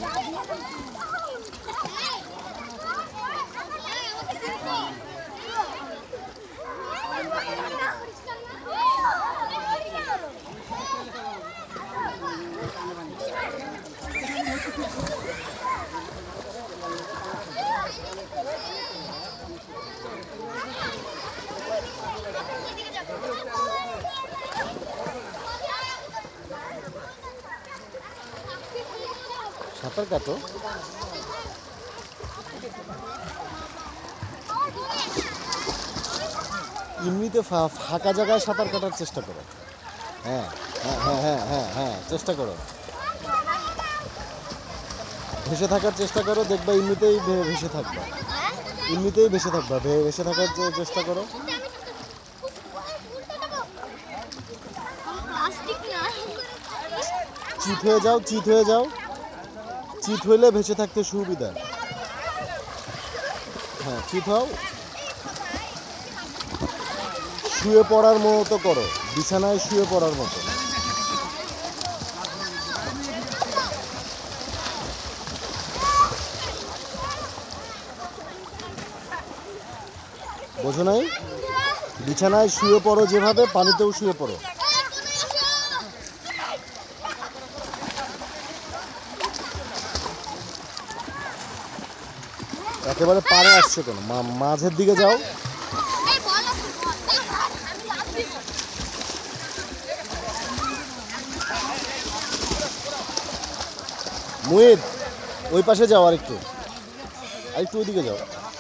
সাঁতার কাটো। এমনিতে ফাঁকা জায়গায় সাঁতার কাটার চেষ্টা করো। হ্যাঁ হ্যাঁ হ্যাঁ হ্যাঁ হ্যাঁ হ্যাঁ চেষ্টা করো, ভেসে থাকার চেষ্টা করো, দেখবা এমনিতেই ভেসে থাকবা, এমনিতেই ভেসে থাকবা, ভেসে থাকার চেষ্টা করো। চিত হয়ে যাও, চিত হয়ে যাও, চিত হইলে ভেসে থাকতে সুবিধা। হ্যাঁ চিত হও, শুয়ে পড়ার মতো করো, বিছানায় শুয়ে পড়ার মতো। বোঝো নাই? বিছানায় শুয়ে পড়ো যেভাবে, পানিতেও শুয়ে পড়ো। একেবারে পাড়ে আসছো কেন? মাঝের দিকে যাও। মুহিত ওই পাশে যাও, আরেকটু আরেকটু ওইদিকে যাও।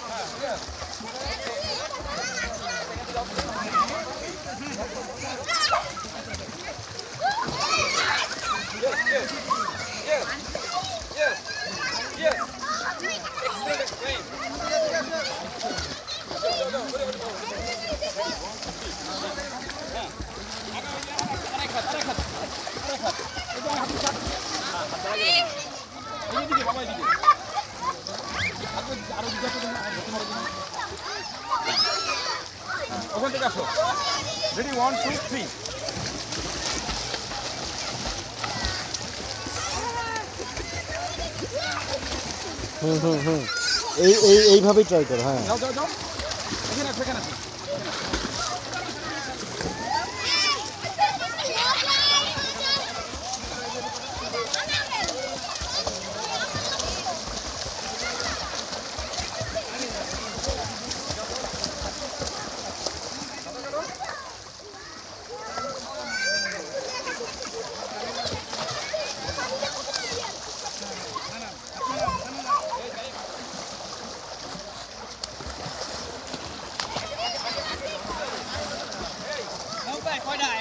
ওখান থেকে আসো। রেডি 1 2 3। এইভাবেই ট্রাই করো। হ্যাঁ যাও যাও যাও, এখানে আসো, এখানে আসো।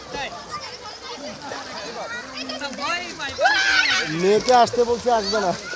মেয়েকে আসতে বলছে, আসবে না।